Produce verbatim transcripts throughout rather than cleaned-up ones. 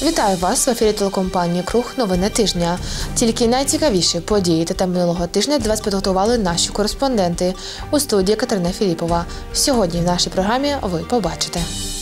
Вітаю вас в ефірі телекомпанії «Круг. Новини тижня». Тільки найцікавіші події та теми минулого тижня для вас підготували наші кореспонденти. У студії Катерина Філіпова. Сьогодні в нашій програмі ви побачите.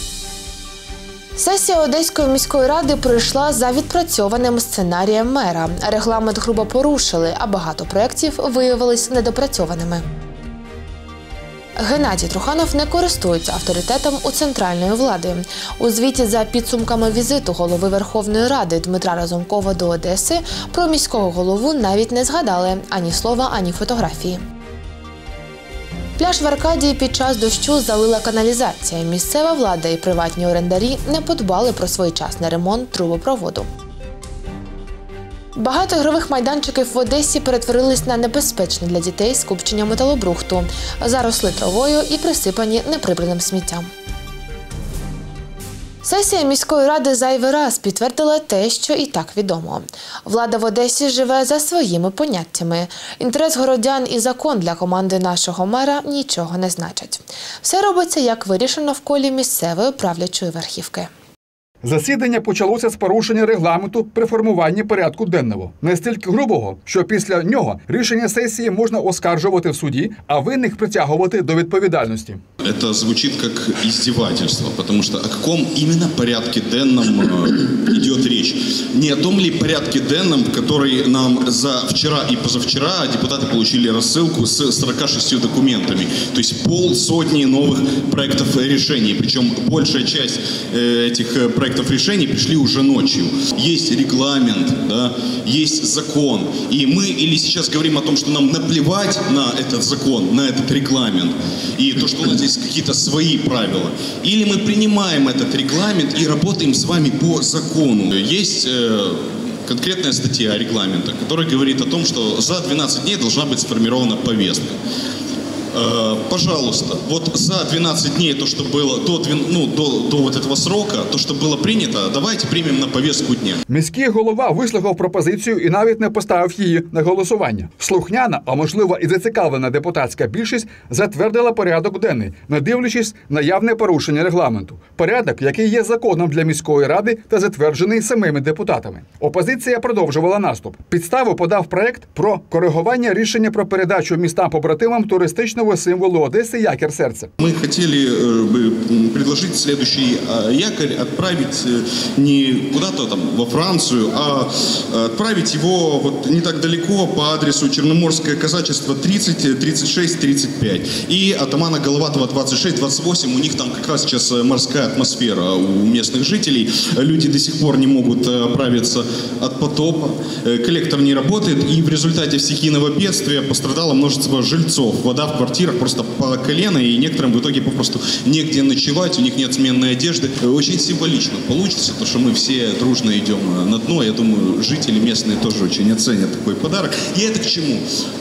Сесія Одеської міської ради пройшла за відпрацьованим сценарієм мера. Регламент грубо порушили, а багато проєктів виявились недопрацьованими. Геннадій Труханов не користується авторитетом у центральної влади. У звіті за підсумками візиту голови Верховної Ради Дмитра Разумкова до Одеси про міського голову навіть не згадали ані слова, ані фотографії. Пляж в Аркадії під час дощу залила каналізація. Місцева влада і приватні орендарі не подбали про своєчасний ремонт трубопроводу. Багато ігрових майданчиків в Одесі перетворились на небезпечні для дітей скупчення металобрухту, заросли травою і присипані неприбраним сміттям. Сесія міської ради зайвий раз підтвердила те, що і так відомо. Влада в Одесі живе за своїми поняттями. Інтерес городян і закон для команди нашого мера нічого не значать. Все робиться, як вирішено в колі місцевої правлячої верхівки. Засідання почалося з порушення регламенту при формуванні порядку денного. Настільки грубого, що після нього рішення сесії можна оскаржувати в суді, а винних притягувати до відповідальності. Это звучит как издевательство, потому что о каком именно порядке денном идет речь? Не о том ли порядке денном, который нам за вчера и позавчера депутаты получили рассылку с сорока шестью документами, то есть полсотни новых проектов решений, причем большая часть этих проектов решений пришли уже ночью. Есть регламент, да, есть закон. И мы или сейчас говорим о том, что нам наплевать на этот закон, на этот регламент, и то, что у нас здесь какие-то свои правила. Или мы принимаем этот регламент и работаем с вами по закону. Есть э, конкретная статья регламента, которая говорит о том, что за двенадцать дней должна быть сформирована повестка. Пожалуйста, вот за двенадцать дней, то, что было до, ну, до, до вот этого срока, то, что было принято, давайте примем на повестку дня. Міський голова вислухав пропозицію і навіть не поставив її на голосування. Слухняна, а можливо і зацікавлена депутатська більшість затвердила порядок денний, не дивлячись на явне порушення регламенту. Порядок, який є законом для міської ради та затверджений самими депутатами. Опозиція продовжувала наступ. Підставу подав проект про коригування рішення про передачу містам-побратимам туристичного символу Одессы якорь сердца. Мы хотели бы предложить следующий якорь отправить не куда-то там во Францию, а отправить его вот не так далеко по адресу Черноморское казачество тридцать, тридцать шесть, тридцать пять и атамана Головатова двадцать шесть, двадцать восемь. У них там как раз сейчас морская атмосфера у местных жителей. Люди до сих пор не могут оправиться от потопа. Коллектор не работает, и в результате стихийного бедствия пострадало множество жильцов. Вода в квартирах просто по колено, и некоторым в итоге попросту негде ночевать, у них нет сменной одежды. Очень символично получится, то, что мы все дружно идем на дно. Я думаю, жители местные тоже очень оценят такой подарок. И это к чему?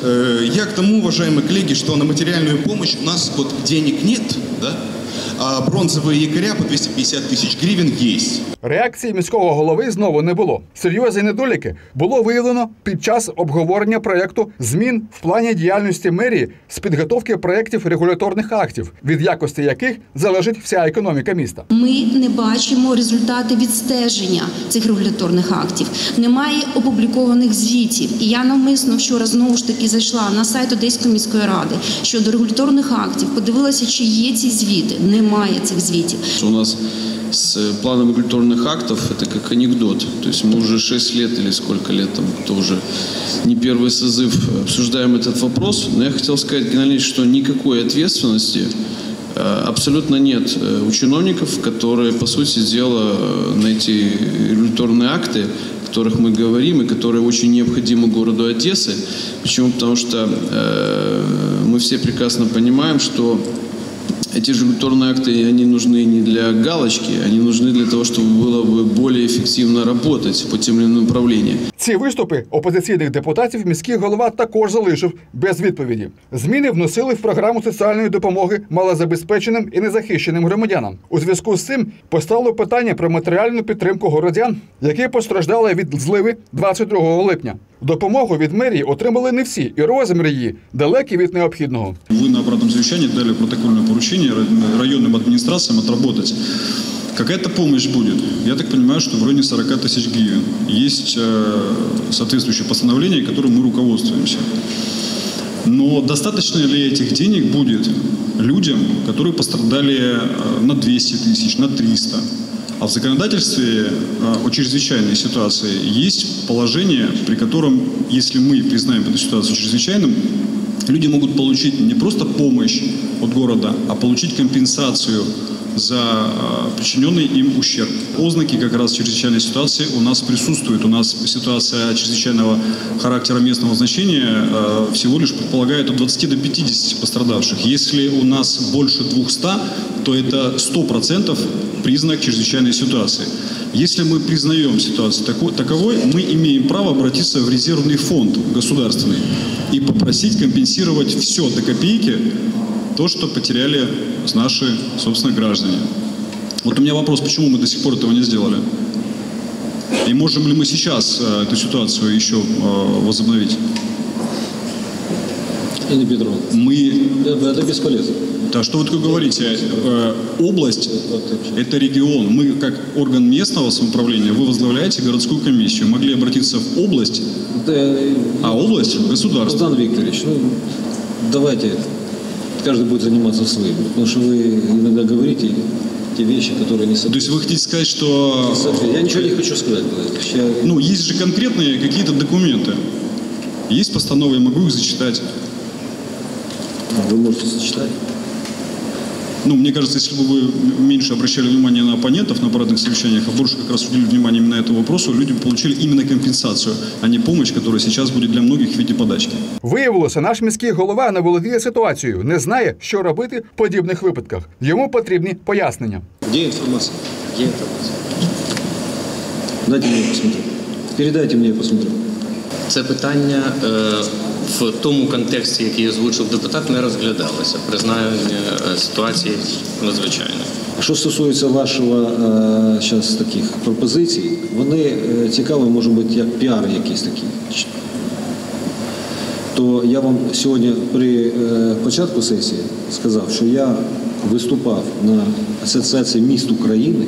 Я к тому, уважаемые коллеги, что на материальную помощь у нас вот денег нет, да? А бронзовые якоря по двісті п'ятдесят тисяч гривень є. Реакції міського голови знову не було. Серйозні недоліки було виявлено під час обговорення проєкту змін в плані діяльності мерії з підготовки проєктів регуляторних актів, від якості яких залежить вся економіка міста. Ми не бачимо результати відстеження цих регуляторних актів. Немає опублікованих звітів. І я навмисно вчора знову ж таки зайшла на сайт Одеської міської ради щодо регуляторних актів, подивилася, чи є ці звіти. Немає цих звітів. У нас с планом регуляторных актов это как анекдот. То есть мы уже шесть лет или сколько лет, там, это уже не первый созыв, обсуждаем этот вопрос. Но я хотел сказать, Геннадий, что никакой ответственности абсолютно нет у чиновников, которые, по сути дела, на эти регуляторные акты, о которых мы говорим и которые очень необходимы городу Одессы. Почему? Потому что э, мы все прекрасно понимаем, что эти регуляторные акты, они нужны не для галочки, они нужны для того, чтобы было бы более эффективно работать по тем или иным направлениям. Ці виступи опозиційних депутатів міський голова також залишив без відповіді. Зміни вносили в програму соціальної допомоги малозабезпеченим і незахищеним громадянам. У зв'язку з цим постало питання про матеріальну підтримку городян, які постраждали від зливи двадцять другого липня. Допомогу від мерії отримали не всі, і розмір її далекий від необхідного. Вы на обратном совещании дали протокольное поручение районным администрациям отработать. Какая-то помощь будет. Я так понимаю, что в районе сорок тысяч гривен. Есть соответствующее постановление, которым мы руководствуемся. Но достаточно ли этих денег будет людям, которые пострадали на двести тысяч, на триста? А в законодательстве о чрезвычайной ситуации есть положение, при котором, если мы признаем эту ситуацию чрезвычайным, люди могут получить не просто помощь от города, а получить компенсацию за причиненный им ущерб. Ознаки как раз чрезвычайной ситуации у нас присутствуют. У нас ситуация чрезвычайного характера местного значения всего лишь предполагает от двадцати до пятидесяти пострадавших. Если у нас больше двухсот, то это сто процентов признак чрезвычайной ситуации. Если мы признаем ситуацию таковой, мы имеем право обратиться в резервный фонд государственный и попросить компенсировать все до копейки, то, что потеряли наши, собственно, граждане. Вот у меня вопрос, почему мы до сих пор этого не сделали? И можем ли мы сейчас эту ситуацию еще возобновить? Инна Петровна, мы... это бесполезно. Да, что вы такое говорите? Область – это регион. Мы, как орган местного самоуправления, вы возглавляете городскую комиссию. Могли обратиться в область, Да, а область – в государство. Руслан Викторович, ну, давайте, каждый будет заниматься своим. Потому что вы иногда говорите те вещи, которые не То есть вы хотите сказать, что… Я ничего не хочу сказать. Я... Ну, есть же конкретные какие-то документы. Есть постановы, я могу их зачитать. Вы можете зачитать. Ну, мне кажется, если бы вы меньше обращали внимание на оппонентов на аппаратных совещаниях, а больше как раз уделили внимание именно этому вопросу, люди получили именно компенсацию, а не помощь, которая сейчас будет для многих в виде подачки. Виявилося, наш міський голова не володіє ситуацією, не знає, що робити в подібних випадках. Йому потрібні пояснення. Где информация? Где информация? Дайте мне посмотреть. Передайте мне, я посмотрю. Це питання е, в тому контексті, який озвучив депутат, не розглядалося. Признання е, ситуації надзвичайної. А що стосується вашого е, зараз таких пропозицій, вони е, цікаві, може бути, як піар якийсь такий. То я вам сьогодні при е, початку сесії сказав, що я виступав на Асоціації міст України,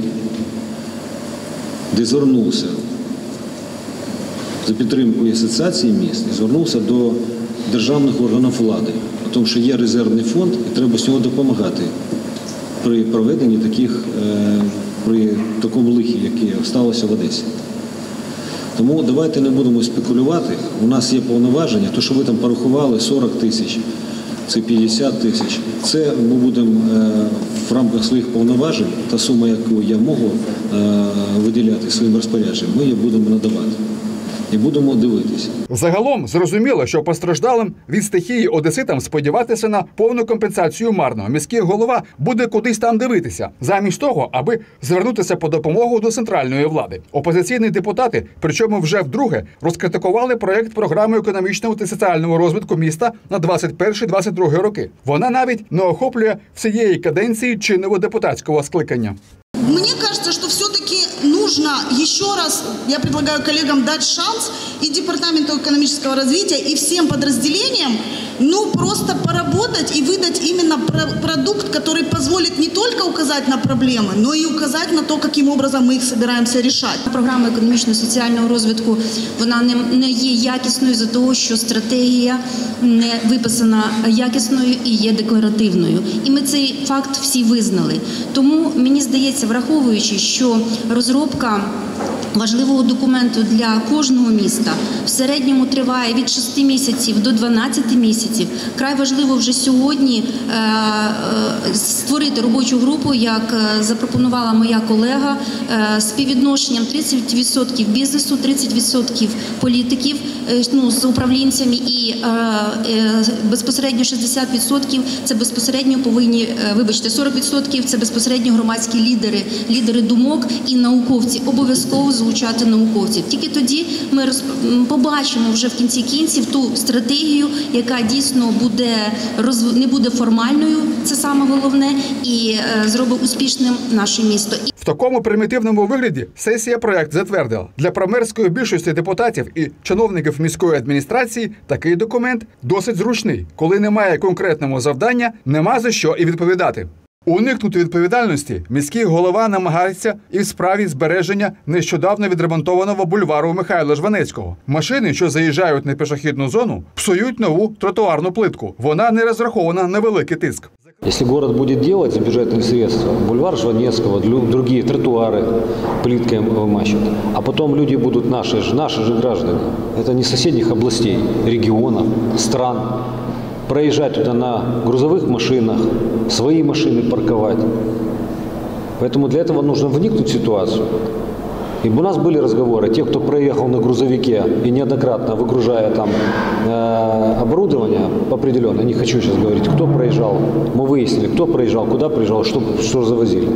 де звернувся за підтримкою асоціації міст і звернувся до державних органів влади, тому що є резервний фонд і треба з нього допомагати при проведенні таких, при такому лихі, яке сталося в Одесі. Тому давайте не будемо спекулювати. У нас є повноваження, то, що ви там порахували сорок тисяч, це п'ятдесят тисяч. Це ми будемо в рамках своїх повноважень, та сума, яку я можу виділяти своїм розпорядженням, ми її будемо надавати. І будемо дивитися. Загалом зрозуміло, що постраждалим від стихії одеситам сподіватися на повну компенсацію марно. Міський голова буде кудись там дивитися, замість того, аби звернутися по допомогу до центральної влади. Опозиційні депутати, причому вже вдруге, розкритикували проєкт програми економічного та соціального розвитку міста на двадцять перший - двадцять другий роки. Вона навіть не охоплює всієї каденції чинного депутатського скликання. Мне кажется, что все-таки нужно еще раз, я предлагаю коллегам дать шанс и Департаменту экономического развития, и всем подразделениям, ну, просто поработать и выдать именно продукт, который позволит не только указать на проблемы, но и указать на то, каким образом мы их собираемся решать. Програма економічно-соціального розвитку, вона не, не є якісною за того, що стратегія не виписана якісною і є декларативною. І ми цей факт всі визнали. Тому, мені здається, враховуючи, що розробка важливого документу для кожного міста в середньому триває від шести місяців до дванадцяти місяців. Край важливо вже сьогодні е, е, створити робочу групу, як е, запропонувала моя колега, е, з співвідношенням тридцять відсотків бізнесу, тридцять відсотків політиків, е, ну, з управлінцями і е, е, безпосередньо шістдесят відсотків це безпосередньо повинні, е, вибачте, сорок відсотків це безпосередньо громадські лідери, лідери думок і науковці. Обов'язково залучати науковців. Тільки тоді ми роз... побачимо вже в кінці кінців ту стратегію, яка дійсно буде розв... не буде формальною, це саме головне, і е, зробить успішним наше місто. В такому примітивному вигляді сесія проект затвердила. Для промерської більшості депутатів і чиновників міської адміністрації такий документ досить зручний. Коли немає конкретного завдання, нема за що і відповідати. Уникнути відповідальності міський голова намагається і в справі збереження нещодавно відремонтованого бульвару Михайла Жванецького. Машини, що заїжджають на пішохідну зону, псують нову тротуарну плитку. Вона не розрахована на великий тиск. Если город будет делать за бюджетные средства, бульвар Жванецкого, другие тротуары плиткой вымащут, а потом люди будут наши же, наши же граждане, это не соседних областей, регионов, стран, проезжать туда на грузовых машинах, свои машины парковать. Поэтому для этого нужно вникнуть в ситуацию. И у нас были разговоры, те, кто проехал на грузовике и неоднократно выгружая там э, оборудование определенное, не хочу сейчас говорить, кто проезжал, мы выяснили, кто проезжал, куда проезжал, что, что завозили.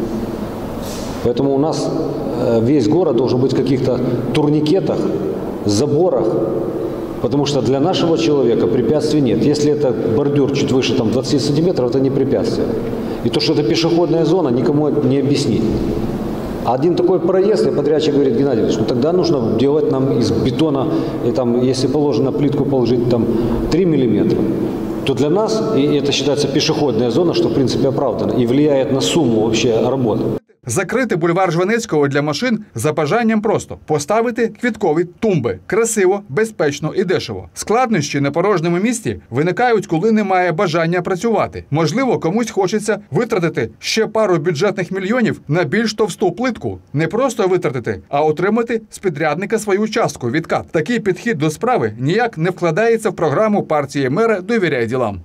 Поэтому у нас э, весь город должен быть в каких-то турникетах, заборах, потому что для нашего человека препятствий нет. Если это бордюр чуть выше там, двадцати сантиметров, это не препятствие. И то, что это пешеходная зона, никому не объяснить. Один такой проезд, и подрядчик говорит: Геннадий Ильич, ну тогда нужно делать нам из бетона, и там, если положено плитку положить там три миллиметра, то для нас, и это считается пешеходная зона, что в принципе оправдано, и влияет на сумму вообще работы. Закрити бульвар Жванецького для машин за бажанням просто. Поставити квіткові тумби. Красиво, безпечно і дешево. Складнощі на порожньому місті виникають, коли немає бажання працювати. Можливо, комусь хочеться витратити ще пару бюджетних мільйонів на більш товсту плитку. Не просто витратити, а отримати з підрядника свою частку відкат. Такий підхід до справи ніяк не вкладається в програму партії мера «Довіряй ділам».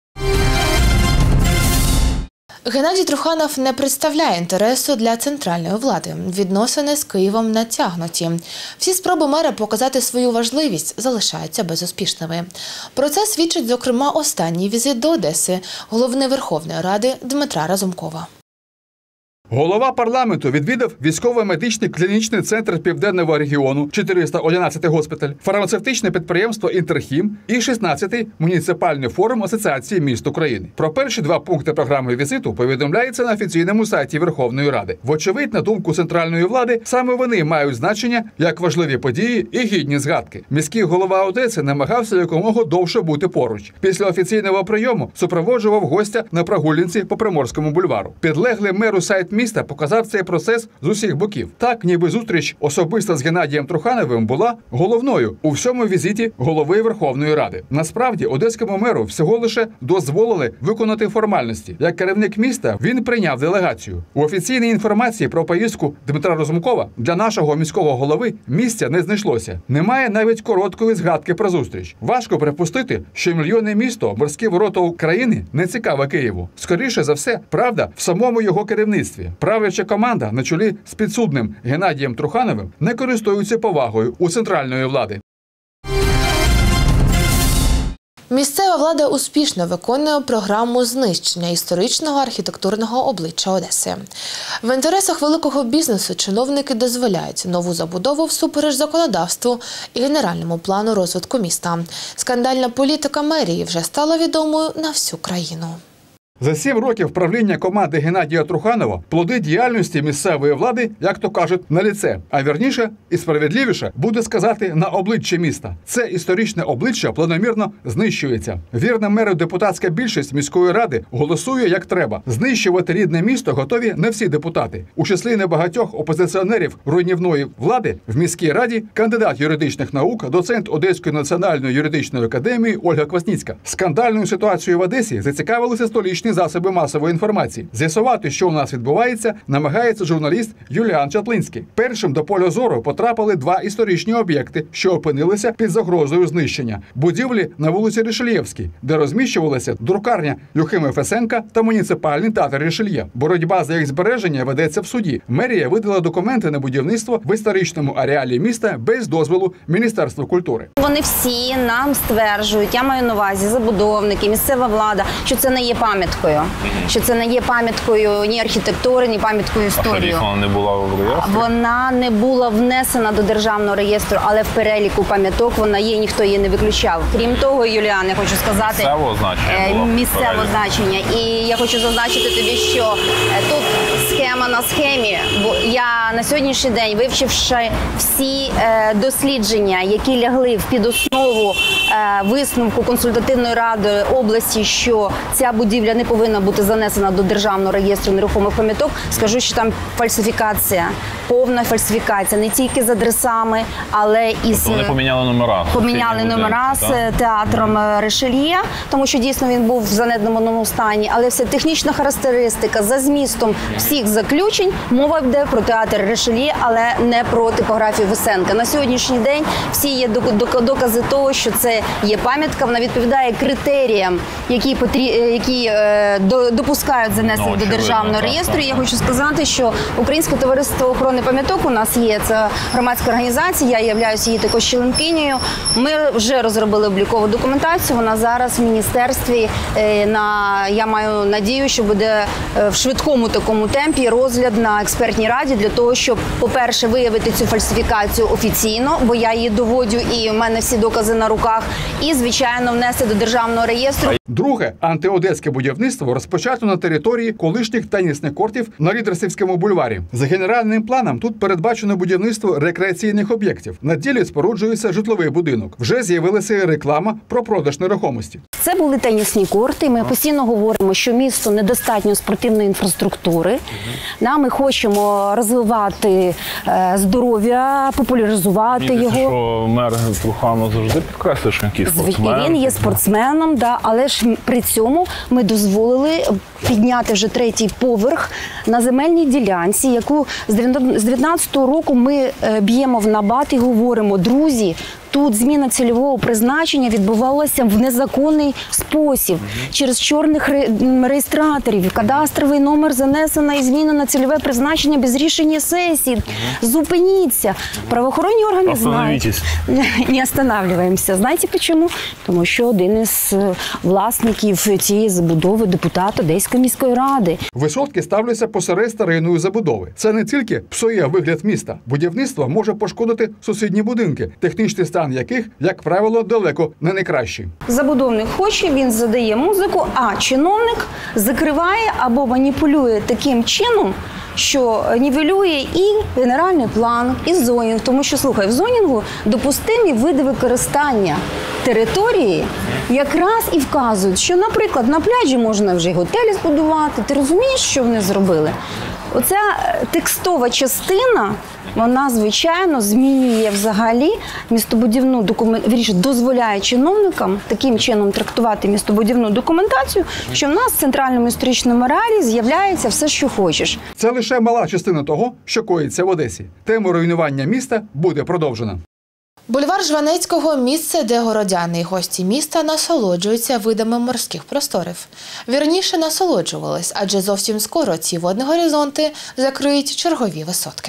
Геннадій Труханов не представляє інтересу для центральної влади. Відносини з Києвом натягнуті. Всі спроби мера показати свою важливість залишаються безуспішними. Про це свідчить, зокрема, останній візит до Одеси голови Верховної Ради Дмитра Разумкова. Голова парламенту відвідав військово-медичний клінічний центр Південного регіону, чотириста одинадцятий госпіталь, фармацевтичне підприємство «Інтерхім» і шістнадцятий муніципальний форум Асоціації міст України. Про перші два пункти програми візиту повідомляється на офіційному сайті Верховної Ради. Вочевидь, на думку центральної влади, саме вони мають значення як важливі події і гідні згадки. Міський голова Одеси намагався якомога довше бути поруч. Після офіційного прийому супроводжував гостя на прогулянці по Приморському бульвару. Підлеглий меру сайт міста показав цей процес з усіх боків. Так, ніби зустріч особисто з Геннадієм Трухановим була головною у всьому візиті голови Верховної Ради. Насправді, одеському меру всього лише дозволили виконати формальності. Як керівник міста він прийняв делегацію. У офіційній інформації про поїздку Дмитра Разумкова для нашого міського голови місця не знайшлося. Немає навіть короткої згадки про зустріч. Важко припустити, що мільйонне місто, морські ворота України не цікаве Києву. Скоріше за все, правда в самому його керівництві. Правляча команда на чолі з підсудним Геннадієм Трухановим не користуються повагою у центральної влади. Місцева влада успішно виконує програму знищення історичного архітектурного обличчя Одеси. В інтересах великого бізнесу чиновники дозволяють нову забудову всупереч законодавству і генеральному плану розвитку міста. Скандальна політика мерії вже стала відомою на всю країну. За сім років правління команди Геннадія Труханова плоди діяльності місцевої влади, як то кажуть, на ліце. А вірніше і справедливіше буде сказати на обличчя міста. Це історичне обличчя планомірно знищується. Вірна меру депутатська більшість міської ради голосує як треба. Знищувати рідне місто готові не всі депутати. У числі небагатьох опозиціонерів руйнівної влади в міській раді кандидат юридичних наук, доцент Одеської національної юридичної академії Ольга Квасніцька. Скандальною ситуацією в Одесі зацікавилися столичні засоби масової інформації. З'ясувати, що у нас відбувається, намагається журналіст Юліан Чаплинський. Першим до поля зору потрапили два історичні об'єкти, що опинилися під загрозою знищення. Будівлі на вулиці Ришельєвській, де розміщувалася друкарня Юхима Фесенка та муніципальний театр Ришельє. Боротьба за їх збереження ведеться в суді. Мерія видала документи на будівництво в історичному ареалі міста без дозволу Міністерства культури. Вони всі нам стверджують, я маю на увазі забудовники, місцева влада, що це не є пам'ятка. пам'яткою, що це не є пам'яткою ні архітектури, ні пам'яткою історії. А вона не була в реєстрі? Вона не була внесена до державного реєстру, але в переліку пам'яток вона є, ніхто її не виключав. Крім того, Юліан, я хочу сказати, місцевого значення було місцевого значення. І я хочу зазначити тобі, що тут схема на схемі, бо я на сьогоднішній день, вивчивши всі е, дослідження, які лягли в підоснову е, висновку консультативної ради області, що ця будівля не повинна бути занесена до державного реєстру нерухомих пам'яток, скажу, що там фальсифікація, повна фальсифікація, не тільки з адресами, але і з... Вони поміняли номера. Поміняли номера з театром Ришельє, тому що дійсно він був в занедбаному стані, але все технічна характеристика за змістом всіх заключень, мова йде про театр Ришельє, але не про типографію Висенка. На сьогоднішній день всі є докази того, що це є пам'ятка, вона відповідає критеріям, які, потрі... які е, допускають занесення ну, до державного так, реєстру. Так, так. Я хочу сказати, що Українське товариство охорони пам'яток у нас є, це громадська організація, я являюся її також членкинею. Ми вже розробили облікову документацію, вона зараз в міністерстві, е, на, я маю надію, що буде е, в швидкому такому темпі розгляд на експертній раді для того, щоб, по-перше, виявити цю фальсифікацію офіційно, бо я її доводжу і в мене всі докази на руках, і, звичайно, внести до державного реєстру. Друге антиодеське будівництво розпочато на території колишніх тенісних кортів на Рідерсівському бульварі. За генеральним планом тут передбачено будівництво рекреаційних об'єктів. На ділі споруджується житловий будинок. Вже з'явилася реклама про продаж нерухомості. Це були тенісні корти. Ми постійно говоримо, що місто недостатньо спортивної інфраструктури. Ми хочемо розвивати здоров'я, популяризувати Мені його. Що мер Труханов завжди підкреслює, що він спортсмен. Він є спортсменом, да, але ж при цьому ми дозволили підняти вже третій поверх на земельній ділянці, яку з дев'ятнадцятого року ми б'ємо в набат і говоримо: друзі, тут зміна цільового призначення відбувалася в незаконний спосіб, через чорних реєстраторів, кадастровий номер занесено і змінено цільове призначення без рішення сесії. Зупиніться. Правоохоронні органи знають. Не останавливаємося. Знаєте чому? Тому що один із власників цієї забудови депутат Одеської міської ради. Висотки ставляться посеред старинної забудови. Це не тільки псує вигляд міста. Будівництво може пошкодити сусідні будинки, технічний стан яких, як правило, далеко не найкращий. Забудовник хоче, він задає музику, а чиновник закриває або маніпулює таким чином, що нівелює і генеральний план, і зонінг. Тому що, слухай, в зонінгу допустимі види використання території якраз і вказують, що, наприклад, на пляжі можна вже й готелі збудувати. Ти розумієш, що вони зробили? Оця текстова частина, вона, звичайно, змінює взагалі містобудівну документацію, вірніше, дозволяє чиновникам таким чином трактувати містобудівну документацію, що в нас в центральному історичному ареалі з'являється все, що хочеш. Це лише мала частина того, що коїться в Одесі. Тема руйнування міста буде продовжена. Бульвар Жванецького – місце, де городяни і гості міста насолоджуються видами морських просторів. Вірніше, насолоджувались, адже зовсім скоро ці водні горизонти закриють чергові висотки.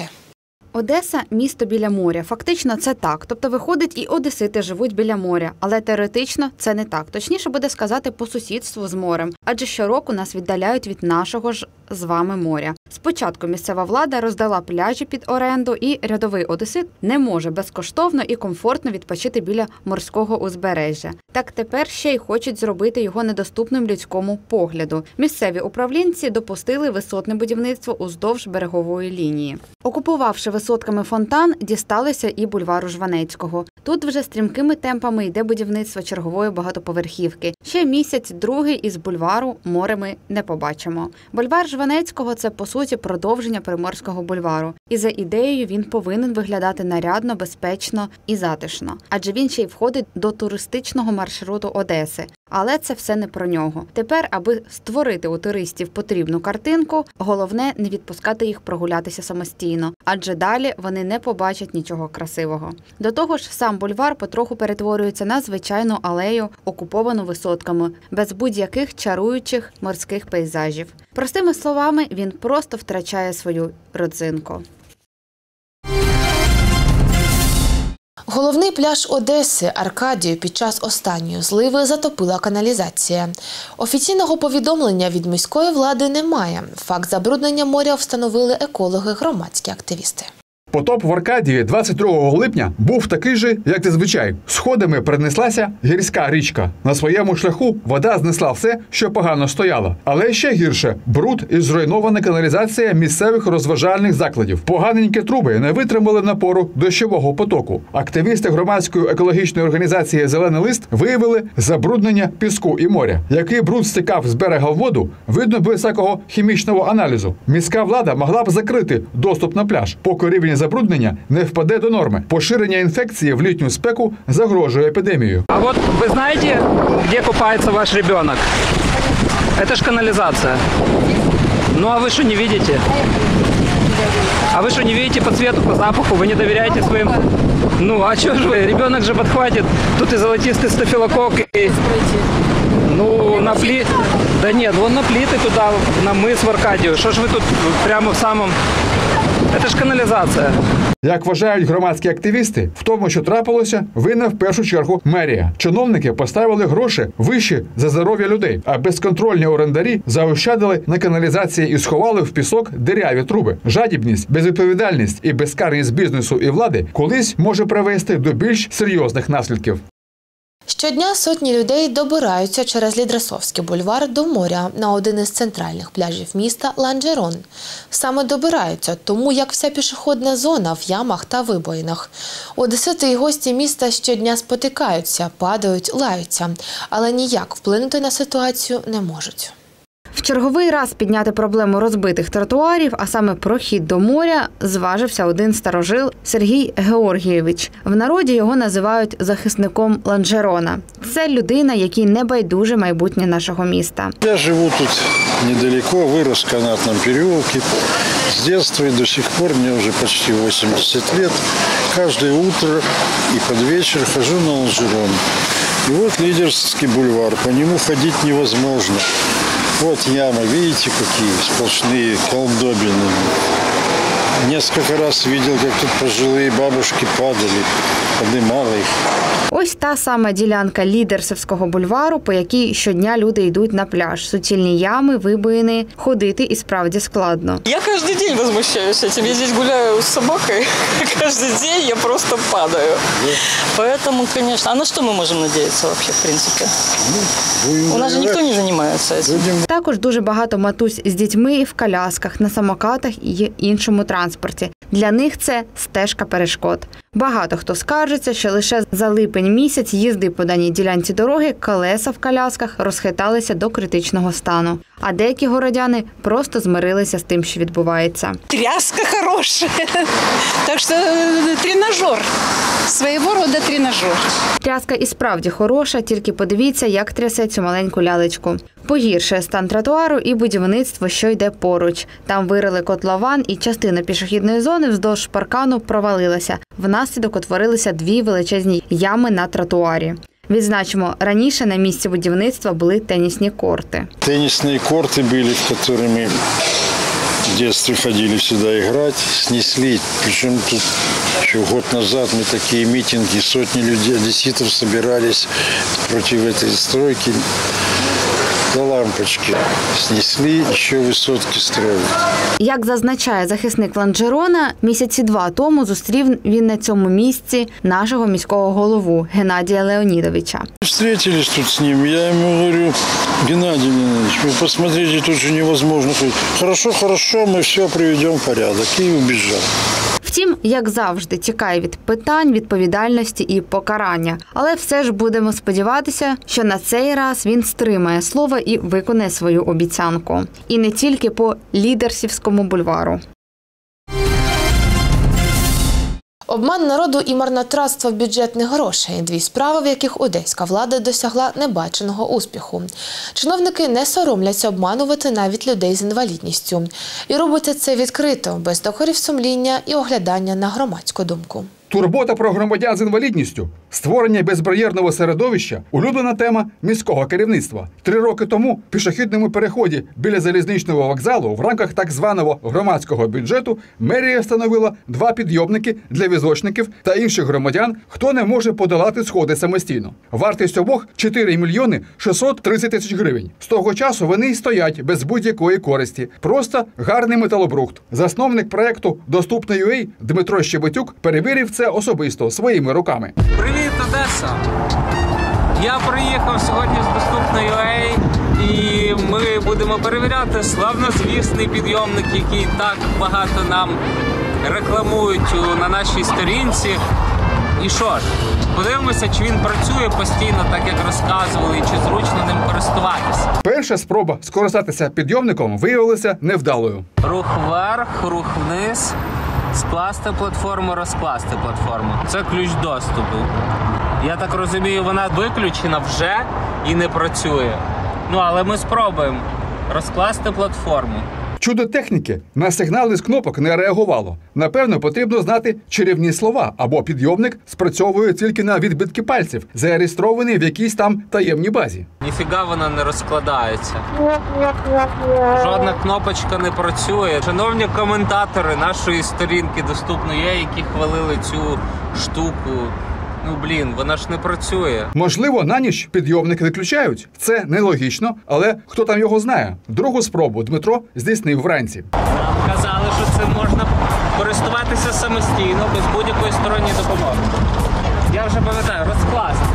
Одеса – місто біля моря. Фактично це так. Тобто виходить, і одесити живуть біля моря. Але теоретично це не так. Точніше буде сказати по сусідству з морем. Адже щороку нас віддаляють від нашого ж з вами моря. Спочатку місцева влада роздала пляжі під оренду, і рядовий одесит не може безкоштовно і комфортно відпочити біля морського узбережжя. Так тепер ще й хочуть зробити його недоступним людському погляду. Місцеві управлінці допустили висотне будівництво уздовж берегової лінії. Окупувавши висотками фонтан, дісталися і бульвару Жванецького. Тут вже стрімкими темпами йде будівництво чергової багатоповерхівки. Ще місяць-другий із бульвару море ми не побачимо. Бульвар Жванецького – це, по суті, продовження Приморського бульвару. І за ідеєю він повинен виглядати нарядно, безпечно і затишно. Адже він ще й входить до туристичного маршруту Одеси. Але це все не про нього. Тепер, аби створити у туристів потрібну картинку, головне не відпускати їх прогулятися самостійно, адже далі вони не побачать нічого красивого. До того ж, сам бульвар потроху перетворюється на звичайну алею, окуповану висотками, без будь-яких чаруючих морських пейзажів. Простими словами, він просто втрачає свою родзинку. Головний пляж Одеси Аркадію під час останньої зливи затопила каналізація. Офіційного повідомлення від міської влади немає. Факт забруднення моря встановили екологи, громадські активісти. Потоп в Аркадії двадцять другого липня був такий же, як зазвичай. Сходами перенеслася гірська річка. На своєму шляху вода знесла все, що погано стояло. Але ще гірше – бруд і зруйнована каналізація місцевих розважальних закладів. Поганенькі труби не витримали напору дощового потоку. Активісти громадської екологічної організації «Зелений лист» виявили забруднення піску і моря. Який бруд стікав з берега в воду, видно без всякого хімічного аналізу. Міська влада могла б закрити доступ на пляж, поки рівень забруднення не впаде до норми. Поширення інфекції в літню спеку загрожує епідемією. А от ви знаєте, де купається ваш ребенок? Це ж каналізація. Ну а ви що не бачите? А вы что, не видите по цвету, по запаху? Вы не доверяете своим... Ну, а что же вы? Ребенок же подхватит. Тут и золотистый стафилококк, и... Ну, на плит... Да нет, вон на плиты туда, на мыс в Аркадию. Что ж вы тут прямо в самом... Это ж каналізація. Як вважають громадські активісти, в тому, що трапилося, винна в першу чергу мерія. Чиновники поставили гроші вище за здоров'я людей, а безконтрольні орендарі заощадили на каналізації і сховали в пісок диряві труби. Жадібність, безвідповідальність і безкарність бізнесу і влади колись може привести до більш серйозних наслідків. Щодня сотні людей добираються через Лідрасовський бульвар до моря на один із центральних пляжів міста Ланжерон. Саме добираються, тому як вся пішохідна зона в ямах та вибоїнах. Одесити і гості міста щодня спотикаються, падають, лаються, але ніяк вплинути на ситуацію не можуть. В черговий раз підняти проблему розбитих тротуарів, а саме прохід до моря, зважився один старожил Сергій Георгійович. В народі його називають захисником Ланжерона. Це людина, якій не байдуже майбутнє нашого міста. Я живу тут недалеко, вирос в канатному переулке. С детства и до сих пор, мне уже почти восемьдесят лет, каждое утро и под вечер хожу на Ланжерон. И вот Лидерский бульвар, по нему ходить невозможно. Вот ямы, видите, какие сплошные колдобины. Несколько раз видел, как тут пожилые бабушки падали, поднимала их. Ось та сама ділянка Лідерсівського бульвару, по якій щодня люди йдуть на пляж. Суцільні ями, вибоїни, ходити і справді складно. Я кожен день возмущаюсь этим. Я здесь гуляю с собакой. Каждый день я просто падаю. Поэтому, конечно, а на что мы можем надеяться вообще, в принципе? У нас же никто не занимается этим. Також дуже багато матусь з дітьми в колясках, на самокатах і іншому транспорті. Для них це стежка перешкод. Багато хто скаржиться, що лише за липень місяць їзди по даній ділянці дороги колеса в колясках розхиталися до критичного стану. А деякі городяни просто змирилися з тим, що відбувається. Тряска хороша, так що тренажер, свого роду тренажер. Тряска і справді хороша, тільки подивіться, як трясе цю маленьку лялечку. Погіршує стан тротуару і будівництво, що йде поруч. Там вирили котлован і частина пішохідної зони вздовж паркану провалилася. Внаслідок утворилися дві величезні ями на тротуарі. Відзначимо, раніше на місці будівництва були тенісні корти. Тенісні корти були, в які ми в детстве ходили сюда играть, снесли. Причем тут еще год назад мы такие митинги, сотни людей, одесситов собирались против этой стройки. До лампочки снесли, ще висотки строїть. Як зазначає захисник Ланжерона, місяці два тому зустрів він на цьому місці нашого міського голову Геннадія Леонідовича. Встретились тут з ним, я йому говорю: Геннадій Леонідович, ви посмотрите, тут же невозможно. Хорошо, хорошо, ми все приведемо в порядок. І убіжав. Втім, як завжди, тікає від питань, відповідальності і покарання. Але все ж будемо сподіватися, що на цей раз він стримає слово і виконає свою обіцянку. І не тільки по Лідерсівському бульвару. Обман народу і марнотратство бюджетних грошей – дві справи, в яких одеська влада досягла небаченого успіху. Чиновники не соромляться обманувати навіть людей з інвалідністю. І робити це відкрито, без докорів сумління і оглядання на громадську думку. Турбота про громадян з інвалідністю, створення безбар'єрного середовища – улюблена тема міського керівництва. Три роки тому в пішохідному переході біля залізничного вокзалу в рамках так званого громадського бюджету мерія встановила два підйомники для візочників та інших громадян, хто не може подолати сходи самостійно. Вартість обох – чотири мільйони шістсот тридцять тисяч гривень. З того часу вони й стоять без будь-якої користі. Просто гарний металобрухт. Засновник проєкту «Доступно.ua» Дмитро Щебетюк перевірив це особисто своїми руками. Привіт, Одеса! Я приїхав сьогодні з Доступно.ua і ми будемо перевіряти славнозвісний підйомник, який так багато нам рекламують на нашій сторінці. І що ж, подивимося, чи він працює постійно, так як розказували, і чи зручно ним користуватися. Перша спроба скористатися підйомником виявилася невдалою. Рух вверх, рух вниз, скласти платформу, розкласти платформу. Це ключ доступу. Я так розумію, вона виключена вже і не працює. Ну, але ми спробуємо розкласти платформу. Чудо техніки на сигнали з кнопок не реагувало. Напевно, потрібно знати чарівні слова, або підйомник спрацьовує тільки на відбитки пальців, зареєстрований в якійсь там таємній базі. Ніфіга вона не розкладається. Жодна кнопочка не працює. Шановні коментатори нашої сторінки Доступно.ua, які хвалили цю штуку, ну, блін, вона ж не працює. Можливо, на ніч підйомник виключають. Це нелогічно, але хто там його знає? Другу спробу Дмитро здійснив вранці. Нам казали, що це можна користуватися самостійно, без будь-якої сторонньої допомоги. Я вже пам'ятаю, розкласти.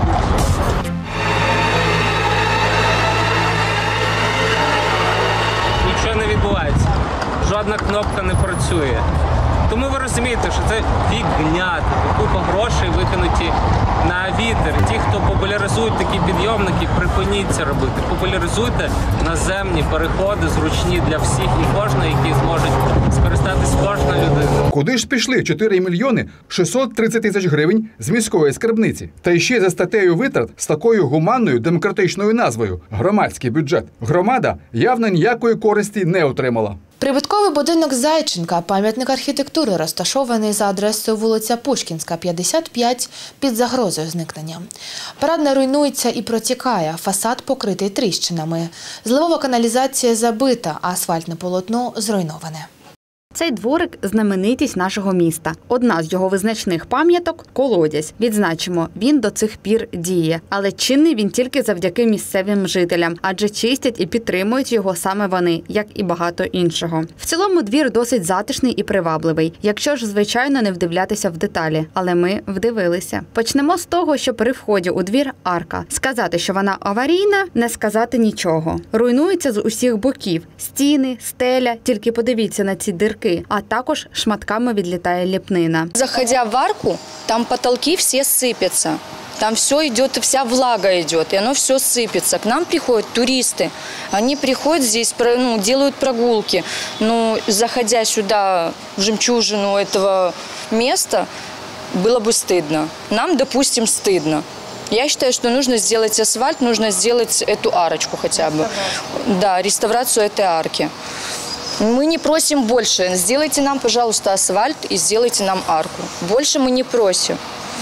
Нічого не відбувається. Жодна кнопка не працює. Тому ви розумієте, що це фігня, купа грошей викинуті на вітер. Ті, хто популяризують такі підйомники, припиніть це робити. Популяризуйте наземні переходи, зручні для всіх і кожного, які зможуть скористатись кожна людина. Куди ж пішли чотири мільйони шістсот тридцять тисяч гривень з міської скарбниці? Та й ще за статтею витрат з такою гуманною демократичною назвою – громадський бюджет. Громада явно ніякої користі не отримала. Прибутковий будинок Зайченка, пам'ятник архітектури, розташований за адресою вулиця Пушкінська, п'ятдесят п'ять, під загрозою зникнення. Парадна руйнується і протікає, фасад покритий тріщинами. Зливова каналізація забита, а асфальтне полотно зруйноване. Цей дворик – знаменитість нашого міста. Одна з його визначних пам'яток – колодязь. Відзначимо, він до цих пір діє. Але чинний він тільки завдяки місцевим жителям, адже чистять і підтримують його саме вони, як і багато іншого. В цілому двір досить затишний і привабливий, якщо ж, звичайно, не вдивлятися в деталі. Але ми вдивилися. Почнемо з того, що при вході у двір арка. Сказати, що вона аварійна – не сказати нічого. Руйнується з усіх боків. Стіни, стеля, тільки подивіться на ці дирки. А також шматками відлітає ліпнина. Заходя в арку, там потолки все сыпятся. Там все идет, вся влага идет, и оно все сыпется. К нам приходят туристы. Они приходят здесь, ну, делают прогулки. Но заходя сюда, в жемчужину этого места, было бы стыдно. Нам, допустим, стыдно. Я считаю, что нужно сделать асфальт, нужно сделать эту арочку хотя бы. Да, реставрацию этой арки. Мы не просим больше. Сделайте нам, пожалуйста, асфальт и сделайте нам арку. Больше мы не просим.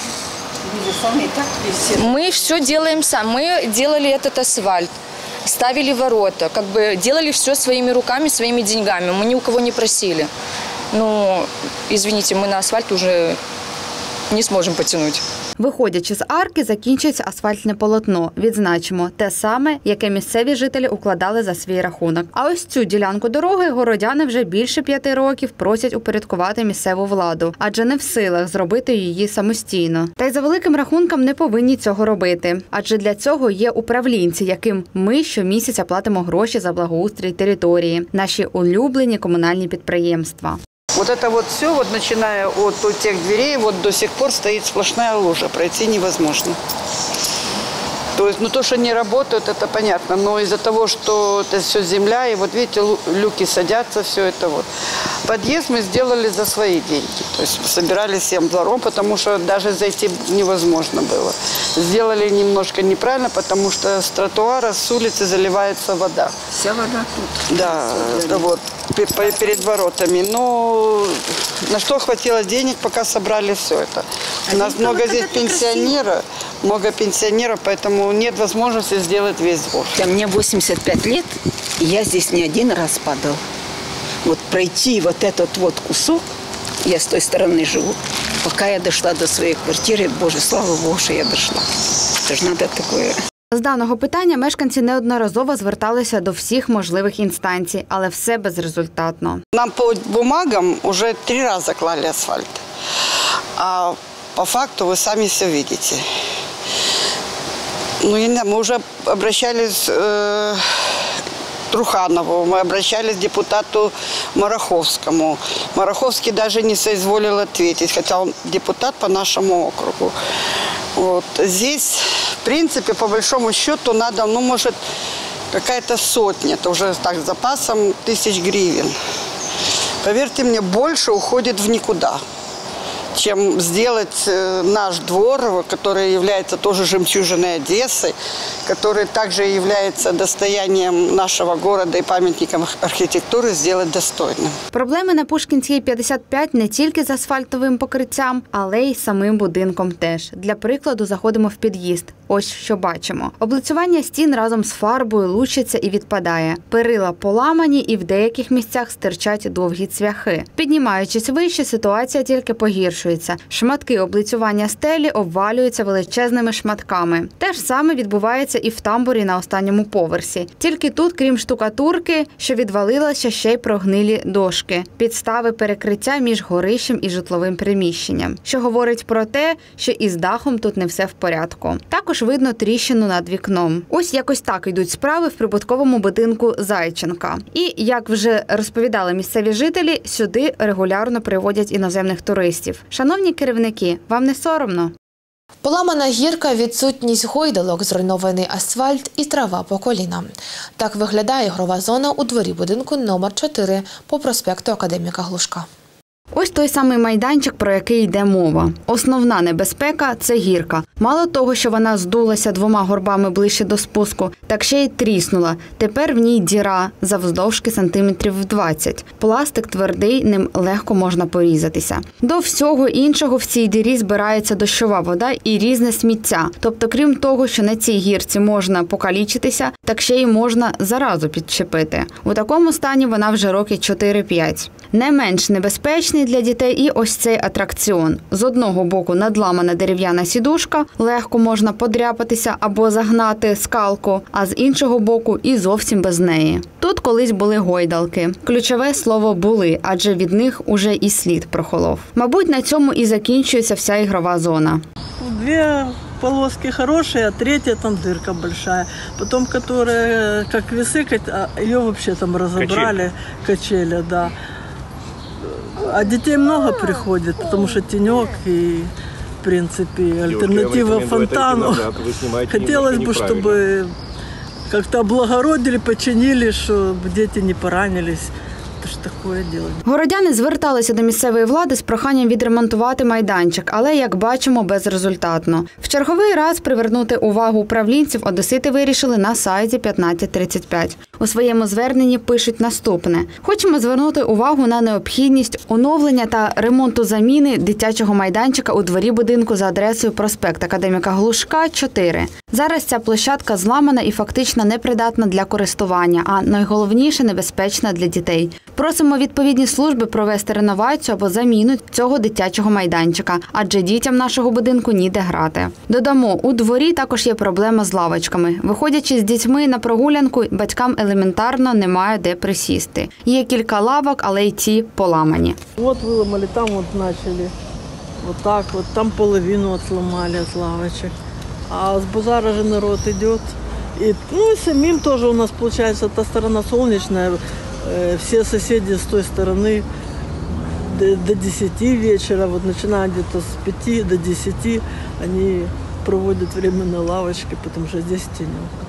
Мы все делаем сами. Мы делали этот асфальт, ставили ворота, как бы делали все своими руками, своими деньгами. Мы ни у кого не просили. Ну, извините, мы на асфальт уже не сможем потянуть. Виходячи з арки, закінчується асфальтне полотно. Відзначимо, те саме, яке місцеві жителі укладали за свій рахунок. А ось цю ділянку дороги городяни вже більше п'яти років просять упорядкувати місцеву владу, адже не в силах зробити її самостійно. Та й за великим рахунком не повинні цього робити, адже для цього є управлінці, яким ми щомісяця платимо гроші за благоустрій території, наші улюблені комунальні підприємства. Вот это вот все, вот начиная от, от тех дверей, вот до сих пор стоит сплошная лужа, пройти невозможно. То есть, ну то, что не работают, это понятно, но из-за того, что это все земля, и вот видите, люки садятся, все это вот. Подъезд мы сделали за свои деньги. То есть собирали всем двором, потому что даже зайти невозможно было. Сделали немножко неправильно, потому что с тротуара, с улицы заливается вода. Вся вода тут? Да, да вот, перед воротами. Но на что хватило денег, пока собрали все это. У нас много здесь пенсионеров, много пенсионеров, поэтому нет возможности сделать весь двор. Мне восемьдесят пять лет, и я здесь не один раз падал. Вот пройти вот этот вот кусок, я с той стороны живу, пока я дошла до своей квартиры, Боже, слава Богу, що я дошла. Це ж надо такое. З даного питання мешканці неодноразово зверталися до всіх можливих інстанцій, але все безрезультатно. Нам по бумагам уже три рази клали асфальт, а по факту ви самі все бачите. Ну, я не знаю, мы уже обращались э, к Труханову, мы обращались к депутату Мараховскому. Мараховский даже не соизволил ответить, хотя он депутат по нашему округу. Вот. Здесь, в принципе, по большому счету надо, ну, может, какая-то сотня, это уже так, с запасом тысяч гривен. Поверьте мне, больше уходит в никуда, чем сделать наш двор, который является тоже жемчужиной Одессы, который также является достоянием нашего города и памятником архитектуры, сделать достойным. Проблеми на Пушкінській п'ятдесят п'ять не тільки з асфальтовим покриттям, але й самим будинком теж. Для прикладу, заходимо в під'їзд. Ось що бачимо. Облицювання стін разом з фарбою лучиться і відпадає. Перила поламані і в деяких місцях стирчать довгі цвяхи. Піднімаючись вище, ситуація тільки погіршується. Шматки облицювання стелі обвалюються величезними шматками. Те ж саме відбувається і в тамбурі на останньому поверсі. Тільки тут, крім штукатурки, що відвалилася, ще й прогнилі дошки. Підстави перекриття між горищем і житловим приміщенням. Що говорить про те, що із дахом тут не все в порядку. Також видно тріщину над вікном. Ось якось так йдуть справи в прибутковому будинку Зайченка. І, як вже розповідали місцеві жителі, сюди регулярно приводять іноземних туристів. Шановні керівники, вам не соромно? Поламана гірка, відсутність гойдалок, зруйнований асфальт і трава по коліна. Так виглядає ігрова зона у дворі будинку номер чотири по проспекту Академіка Глушка. Ось той самий майданчик, про який йде мова. Основна небезпека – це гірка. Мало того, що вона здулася двома горбами ближче до спуску, так ще й тріснула. Тепер в ній діра завдовжки сантиметрів двадцять. Пластик твердий, ним легко можна порізатися. До всього іншого в цій дірі збирається дощова вода і різне сміття. Тобто, крім того, що на цій гірці можна покалічитися, так ще й можна заразу підчепити. У такому стані вона вже роки чотири-п'ять. Не менш небезпечний для дітей і ось цей атракціон. З одного боку надламана дерев'яна сідушка, легко можна подряпатися або загнати скалку, а з іншого боку і зовсім без неї. Тут колись були гойдалки. Ключове слово «були», адже від них уже і слід прохолов. Мабуть, на цьому і закінчується вся ігрова зона. Дві полоски хорошие, а третья там дырка большая. Потом, которая как весы, ее вообще там разобрали. Качели, Качели, да. А детей много приходит, потому что тенек и, в принципе, альтернатива фонтану. Хотелось бы, чтобы как-то облагородили, починили, чтобы дети не поранились. Це ж таке діло. Городяни зверталися до місцевої влади з проханням відремонтувати майданчик, але, як бачимо, безрезультатно. В черговий раз привернути увагу управлінців одесити вирішили на сайті п'ятнадцять тридцять п'ять. У своєму зверненні пишуть наступне. Хочемо звернути увагу на необхідність оновлення та ремонту заміни дитячого майданчика у дворі будинку за адресою проспект Академіка Глушка, чотири. Зараз ця площадка зламана і фактично непридатна для користування, а найголовніше – небезпечна для дітей. Просимо відповідні служби провести реновацію або заміну цього дитячого майданчика, адже дітям нашого будинку ніде грати. Додамо, у дворі також є проблема з лавочками. Виходячи з дітьми на прогулянку, батькам елементарно немає де присісти. Є кілька лавок, але й ті поламані. От виламали, там от почали. Вот так вот, там половину отломали от лавочек. А с базара же народ идет. И, ну и самим тоже у нас получается та сторона солнечная. Все соседи с той стороны до, до десяти вечера, вот начиная где-то с пяти до десяти, они проводят время на лавочке, потому что здесь тенек.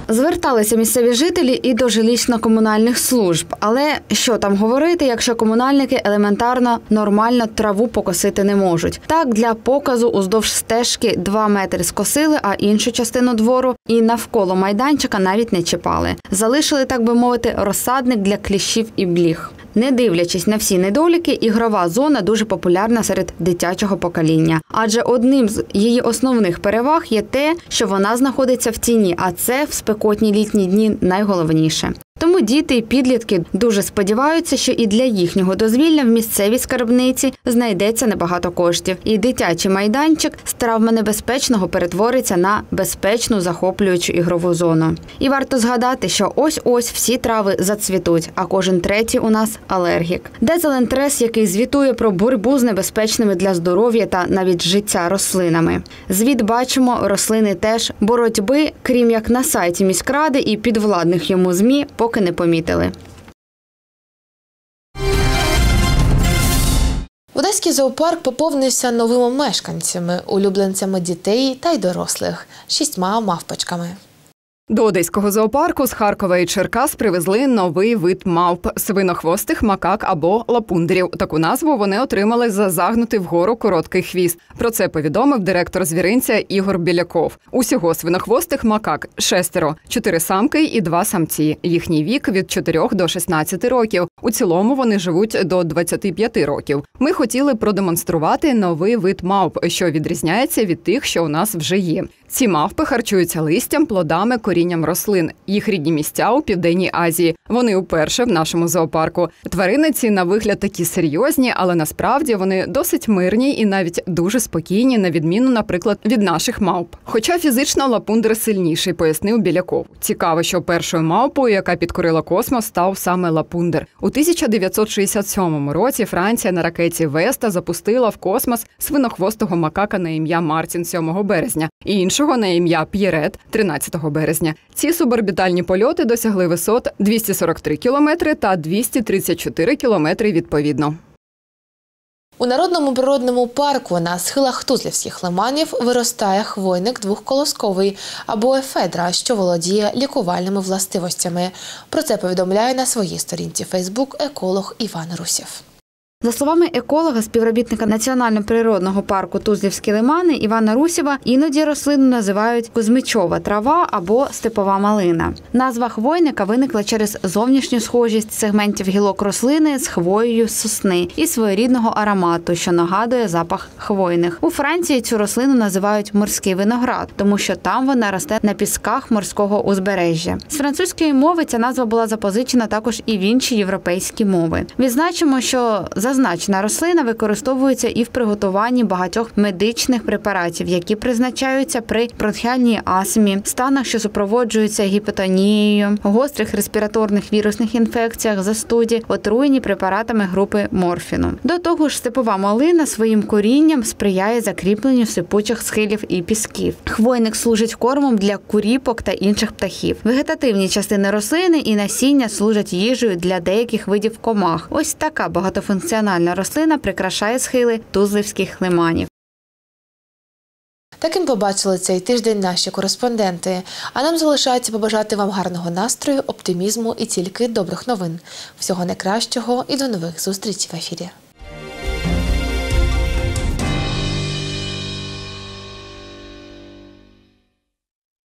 Зверталися місцеві жителі і до жилищно-комунальних служб. Але що там говорити, якщо комунальники елементарно нормально траву покосити не можуть. Так, для показу уздовж стежки два метри скосили, а іншу частину двору і навколо майданчика навіть не чіпали. Залишили, так би мовити, розсадник для кліщів і бліг. Не дивлячись на всі недоліки, ігрова зона дуже популярна серед дитячого покоління. Адже одним з її основних переваг є те, що вона знаходиться в тіні, а це в спекотні літні дні найголовніше. Тому діти і підлітки дуже сподіваються, що і для їхнього дозвілля в місцевій скарбниці знайдеться небагато коштів. І дитячий майданчик з травмонебезпечного перетвориться на безпечну захоплюючу ігрову зону. І варто згадати, що ось-ось всі трави зацвітуть, а кожен третій у нас – алергік. Дезелентрес, який звітує про боротьбу з небезпечними для здоров'я та навіть життя рослинами. Звіт бачимо, рослини теж боротьби, крім як на сайті міськради і підвладних йому ЗМІ, поки не помітили. Одеський зоопарк поповнився новими мешканцями, улюбленцями дітей та й дорослих – шістьма мавпочками. До Одеського зоопарку з Харкова і Черкас привезли новий вид мавп – свинохвостих макак або лапундерів. Таку назву вони отримали за загнутий вгору короткий хвіст. Про це повідомив директор звіринця Ігор Біляков. Усього свинохвостих макак – шестеро, чотири самки і два самці. Їхній вік – від чотирьох до шістнадцяти років. У цілому вони живуть до двадцяти п'яти років. Ми хотіли продемонструвати новий вид мавп, що відрізняється від тих, що у нас вже є. Ці мавпи харчуються листям, плодами, корінням рослин. Їх рідні місця у Південній Азії. Вони уперше в нашому зоопарку. Тварини ці на вигляд такі серйозні, але насправді вони досить мирні і навіть дуже спокійні, на відміну, наприклад, від наших мавп. Хоча фізично лапундер сильніший, пояснив Біляков. Цікаво, що першою мавпою, яка підкорила космос, став саме лапундер. У тисяча дев'ятсот шістдесят сьомому році Франція на ракеті Веста запустила в космос свинохвостого макака на ім'я Мартін сьомого березня і іншого на ім'я П'єрет тринадцятого березня. Ці суборбітальні польоти досягли висот двісті сорок три кілометри та двісті тридцять чотири кілометри відповідно. У Народному природному парку на схилах Тузлівських лиманів виростає хвойник двохколосковий або ефедра, що володіє лікувальними властивостями. Про це повідомляє на своїй сторінці Фейсбук еколог Іван Русєв. За словами еколога, співробітника Національного природного парку Тузлівські лимани Івана Русєва, іноді рослину називають кузьмичова трава або степова малина. Назва хвойника виникла через зовнішню схожість сегментів гілок рослини з хвоєю сосни і своєрідного аромату, що нагадує запах хвойних. У Франції цю рослину називають морський виноград, тому що там вона росте на пісках морського узбережжя. З французької мови ця назва була запозичена також і в інші європейські мови. Відзначимо, що зазначена рослина використовується і в приготуванні багатьох медичних препаратів, які призначаються при бронхіальній астмі, станах, що супроводжуються гіпотонією, гострих респіраторних вірусних інфекціях, застуді, отруєні препаратами групи морфіну. До того ж, степова малина своїм корінням сприяє закріпленню сипучих схилів і пісків. Хвойник служить кормом для куріпок та інших птахів. Вегетативні частини рослини і насіння служать їжею для деяких видів комах. Ось така багатофункціональна рослина прикрашає схили Тузлівських лиманів. Таким побачили цей тиждень наші кореспонденти. А нам залишається побажати вам гарного настрою, оптимізму і тільки добрих новин. Всього найкращого і до нових зустрічей в ефірі.